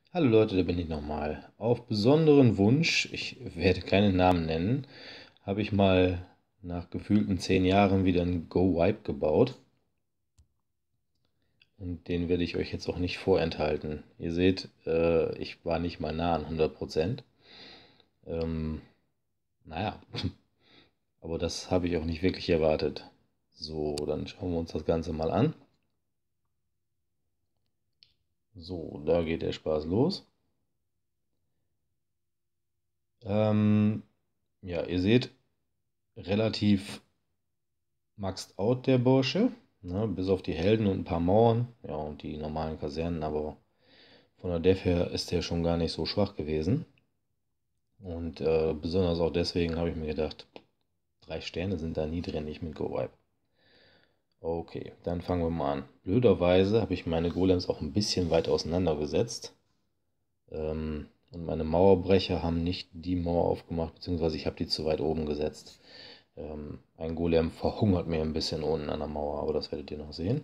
Hallo Leute, da bin ich nochmal. Auf besonderen Wunsch, ich werde keine Namen nennen, habe ich mal nach gefühlten 10 Jahren wieder einen Go-Wipe gebaut. Und den werde ich euch jetzt auch nicht vorenthalten. Ihr seht, ich war nicht mal nah an 100%. Ähm, naja, aber das habe ich auch nicht wirklich erwartet. So, dann schauen wir uns das Ganze mal an. So, da geht der Spaß los. Ähm, ja, ihr seht, relativ maxed out der Bursche, ne, bis auf die Helden und ein paar Mauern, ja, und die normalen Kasernen, aber von der Def her ist der schon gar nicht so schwach gewesen. Und besonders auch deswegen habe ich mir gedacht, 3 Sterne sind da nie drin, nicht mit Go-Wipe. Okay, dann fangen wir mal an. Blöderweise habe ich meine Golems auch ein bisschen weit auseinandergesetzt. Und meine Mauerbrecher haben nicht die Mauer aufgemacht, beziehungsweise ich habe die zu weit oben gesetzt. Ein Golem verhungert mir ein bisschen unten an der Mauer, aber das werdet ihr noch sehen.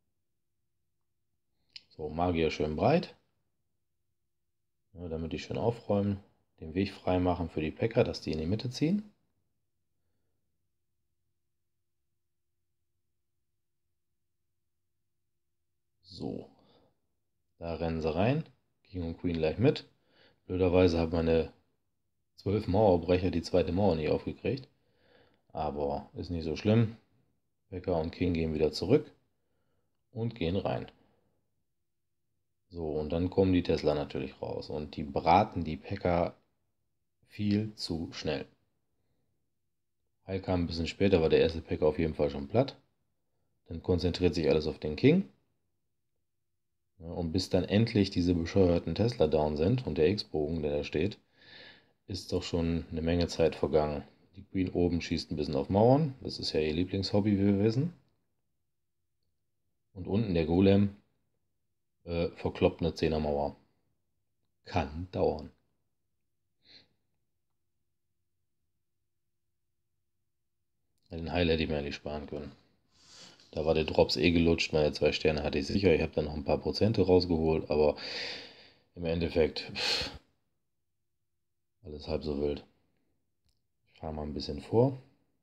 So, Magier schön breit, ja, damit die schön aufräumen, den Weg frei machen für die Päcker, dass die in die Mitte ziehen. So, da rennen sie rein, King und Queen gleich mit. Blöderweise haben meine 12 Mauerbrecher die zweite Mauer nicht aufgekriegt, aber ist nicht so schlimm. Päcker und King gehen wieder zurück und gehen rein. So, und dann kommen die Tesla natürlich raus und die braten die Päcker viel zu schnell. Heil kam ein bisschen später, war der erste Päcker auf jeden Fall schon platt. Dann konzentriert sich alles auf den King. Ja, und bis dann endlich diese bescheuerten Tesla down sind und der X-Bogen, der da steht, ist doch schon eine Menge Zeit vergangen. Die Queen oben schießt ein bisschen auf Mauern. Das ist ja ihr Lieblingshobby, wie wir wissen. Und unten der Golem verkloppt eine 10er Mauer. Kann dauern. Den Heil hätte ich mir eigentlich sparen können. Da war der Drops eh gelutscht, meine 2 Sterne hatte ich sicher. Ich habe dann noch ein paar Prozente rausgeholt, aber im Endeffekt alles halb so wild. Ich fahre mal ein bisschen vor.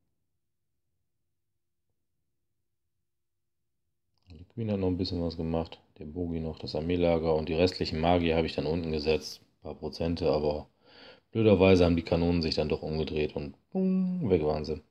Die Queen hat noch ein bisschen was gemacht. Der Bogi noch, das Armeelager und die restlichen Magier habe ich dann unten gesetzt. Ein paar Prozente, aber blöderweise haben die Kanonen sich dann doch umgedreht und bung, weg waren sie.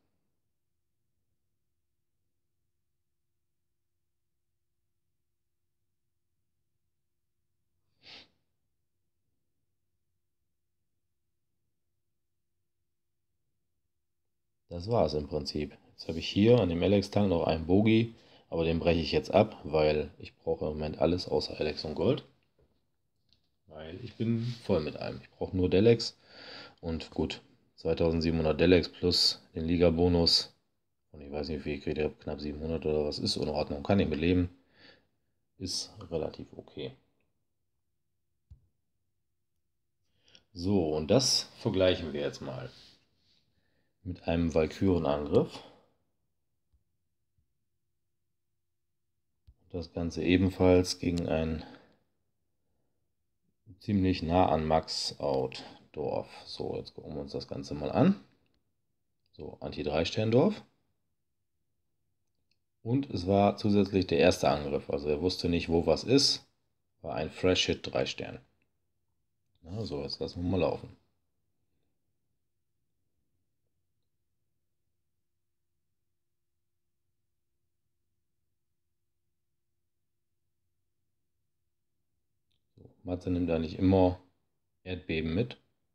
Das war es im Prinzip. Jetzt habe ich hier an dem Alex-Tank noch einen Bogi, aber den breche ich jetzt ab, weil ich brauche im Moment alles außer Alex und Gold. Weil ich bin voll mit allem. Ich brauche nur Delex und gut, 2700 Delex plus den Liga-Bonus. Und ich weiß nicht, wie viel ich kriege, knapp 700 oder was, ist in Ordnung, kann ich mit leben. Ist relativ okay. So, und das vergleichen wir jetzt mal mit einem Walkürenangriff. Das Ganze ebenfalls gegen ein ziemlich nah an Max-Out-Dorf. So, jetzt gucken wir uns das Ganze mal an. So, Anti-3-Stern-Dorf. Und es war zusätzlich der erste Angriff. Also er wusste nicht, wo was ist. War ein Fresh-Hit 3 Stern. Na, so, jetzt lassen wir mal laufen. So, Matze nimmt eigentlich immer Erdbeben mit.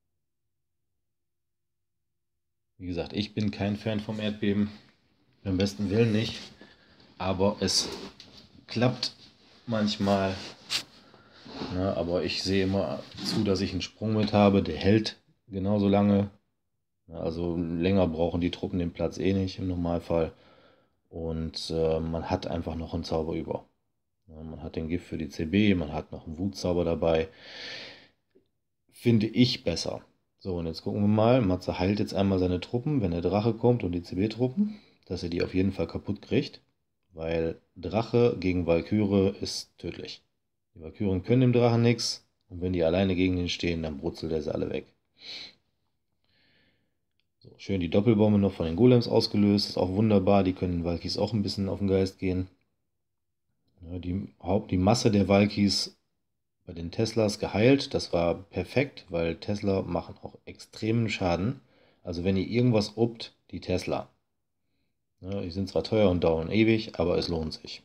Wie gesagt, ich bin kein Fan vom Erdbeben. Beim besten Willen nicht. Aber es klappt manchmal. Na, aber ich sehe immer zu, dass ich einen Sprung mit habe. Der hält genauso lange. Na, also länger brauchen die Truppen den Platz eh nicht im Normalfall. Und man hat einfach noch einen Zauber über. Ja, man hat den Gift für die CB, man hat noch einen Wutzauber dabei. Finde ich besser. So, und jetzt gucken wir mal. Matze heilt jetzt einmal seine Truppen, wenn der Drache kommt und die CB-Truppen, dass er die auf jeden Fall kaputt kriegt. Weil Drache gegen Walküre ist tödlich. Die Walküren können dem Drachen nichts. Und wenn die alleine gegen den stehen, dann brutzelt er sie alle weg. So, schön die Doppelbombe noch von den Golems ausgelöst. Ist auch wunderbar. Die können den Valkys auch ein bisschen auf den Geist gehen. Ja, die Masse der Valkys bei den Teslas geheilt. Das war perfekt, weil Tesla machen auch extremen Schaden. Also wenn ihr irgendwas uppt, die Tesla. Ja, die sind zwar teuer und dauern ewig, aber es lohnt sich.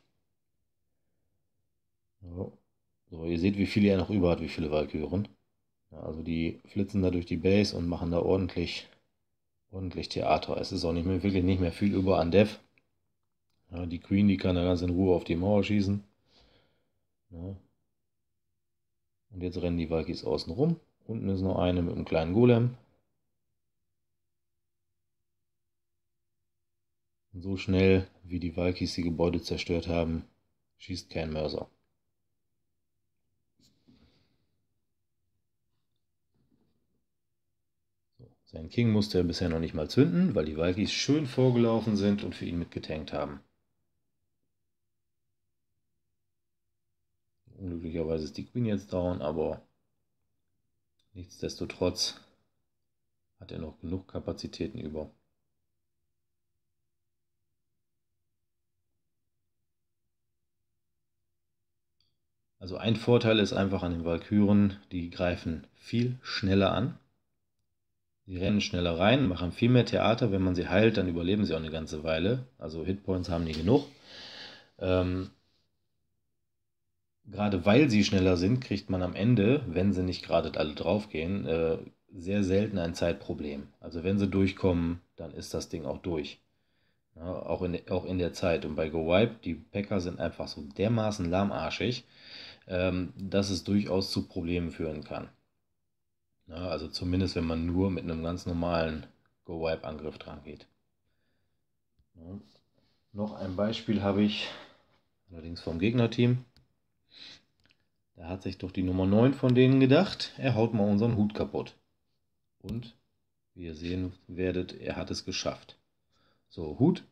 Ja. So, ihr seht, wie viele er noch über hat, wie viele Valkyren. Ja, also die flitzen da durch die Base und machen da ordentlich Theater. Es ist auch wirklich nicht mehr viel über an Dev. Ja, die Queen, die kann da ganz in Ruhe auf die Mauer schießen. Ja. Und jetzt rennen die Valkys außen rum. Unten ist noch eine mit einem kleinen Golem. Und so schnell, wie die Valkys die Gebäude zerstört haben, schießt kein Mörser. So, sein King musste er bisher noch nicht mal zünden, weil die Valkys schön vorgelaufen sind und für ihn mitgetankt haben. Unglücklicherweise ist die Queen jetzt down, aber nichtsdestotrotz hat er noch genug Kapazitäten über. Also ein Vorteil ist einfach an den Valkyren, die greifen viel schneller an. Die rennen schneller rein, machen viel mehr Theater. Wenn man sie heilt, dann überleben sie auch eine ganze Weile. Also Hitpoints haben die genug. Gerade weil sie schneller sind, kriegt man am Ende, wenn sie nicht gerade alle draufgehen, sehr selten ein Zeitproblem. Also wenn sie durchkommen, dann ist das Ding auch durch. Ja, auch in der Zeit. Und bei Go Wipe, die Packer sind einfach so dermaßen lahmarschig, dass es durchaus zu Problemen führen kann. Ja, also zumindest, wenn man nur mit einem ganz normalen Go Wipe Angriff dran geht. Ja. Noch ein Beispiel habe ich, allerdings vom Gegnerteam. Da hat sich doch die Nummer 9 von denen gedacht, er haut mal unseren Hut kaputt. Und, wie ihr sehen werdet, er hat es geschafft. So, Hut,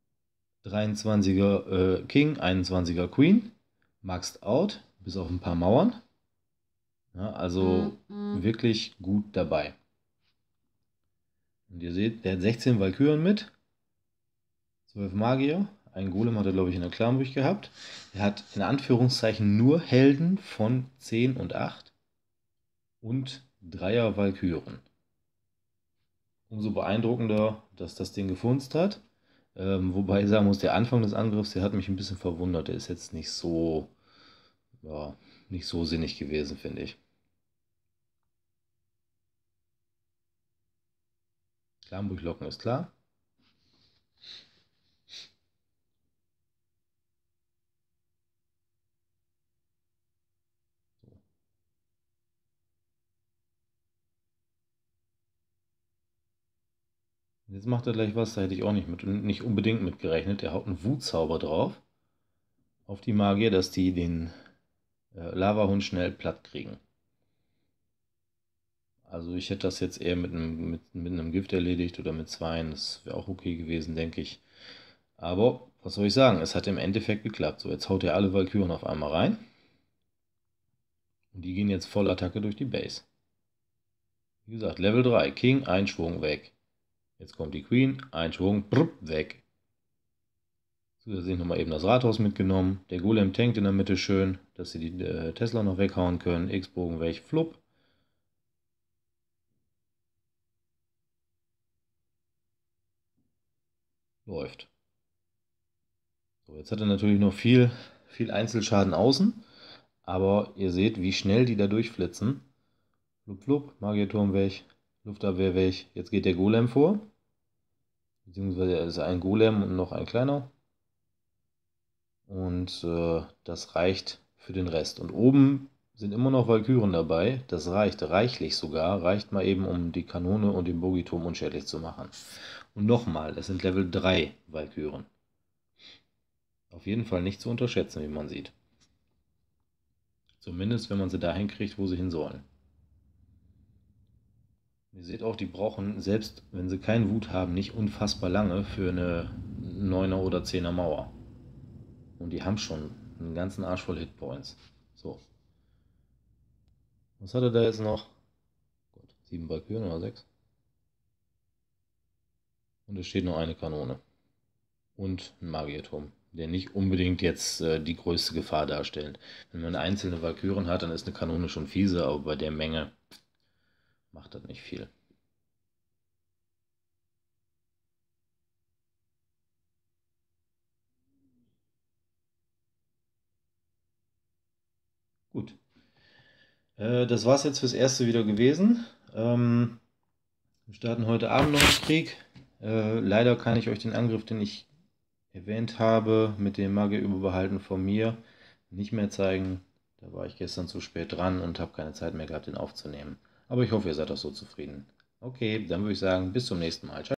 23er King, 21er Queen, maxed out, bis auf ein paar Mauern. Ja, also wirklich gut dabei. Und ihr seht, der hat 16 Valkyren mit, 12 Magier, einen Golem hat er, glaube ich, in der Klammbruch gehabt. Er hat in Anführungszeichen nur Helden von 10 und 8 und 3er Valkyren. Umso beeindruckender, dass das Ding gefunzt hat. Wobei ich sagen muss, der Anfang des Angriffs, der hat mich ein bisschen verwundert. Der ist jetzt nicht so, ja, nicht so sinnig gewesen, finde ich. Klammbruchlocken ist klar. Jetzt macht er gleich was, da hätte ich auch nicht unbedingt mit gerechnet. Er haut einen Wutzauber drauf auf die Magier, dass die den Lavahund schnell platt kriegen. Also ich hätte das jetzt eher mit einem Gift erledigt oder mit zweien. Das wäre auch okay gewesen, denke ich. Aber was soll ich sagen? Es hat im Endeffekt geklappt. So, jetzt haut er alle Valkyren auf einmal rein. Und die gehen jetzt voll Attacke durch die Base. Wie gesagt, Level 3. King, ein Schwung weg. Jetzt kommt die Queen, ein Schwung, brupp, weg. Zusätzlich nochmal eben das Rathaus mitgenommen. Der Golem tankt in der Mitte schön, dass sie die Tesla noch weghauen können. X-Bogen weg, flupp. Läuft. So, jetzt hat er natürlich noch viel Einzelschaden außen. Aber ihr seht, wie schnell die da durchflitzen. Flupp, flupp, Magierturm weg, Luftabwehr weg. Jetzt geht der Golem vor. Beziehungsweise es ist ein Golem und noch ein kleiner. Und das reicht für den Rest. Und oben sind immer noch Valkyren dabei. Das reicht reichlich sogar. Reicht mal eben, um die Kanone und den Bogiturm unschädlich zu machen. Und nochmal, das sind Level 3 Valkyren. Auf jeden Fall nicht zu unterschätzen, wie man sieht. Zumindest, wenn man sie dahin kriegt, wo sie hin sollen. Ihr seht auch, die brauchen, selbst wenn sie keinen Wut haben, nicht unfassbar lange für eine 9er oder 10er Mauer. Und die haben schon einen ganzen Arsch voll Hitpoints. So. Was hat er da jetzt noch? Gott, 7 Walküren oder 6? Und es steht noch eine Kanone. Und ein Magierturm, der nicht unbedingt jetzt die größte Gefahr darstellt. Wenn man einzelne Walküren hat, dann ist eine Kanone schon fiese, aber bei der Menge macht das nicht viel. Gut. Das war es jetzt fürs erste wieder gewesen. Wir starten heute Abend noch einen Krieg. Leider kann ich euch den Angriff, den ich erwähnt habe, mit dem Magierüberbehalten von mir nicht mehr zeigen. Da war ich gestern zu spät dran und habe keine Zeit mehr gehabt, den aufzunehmen. Aber ich hoffe, ihr seid auch so zufrieden. Okay, dann würde ich sagen, bis zum nächsten Mal. Ciao.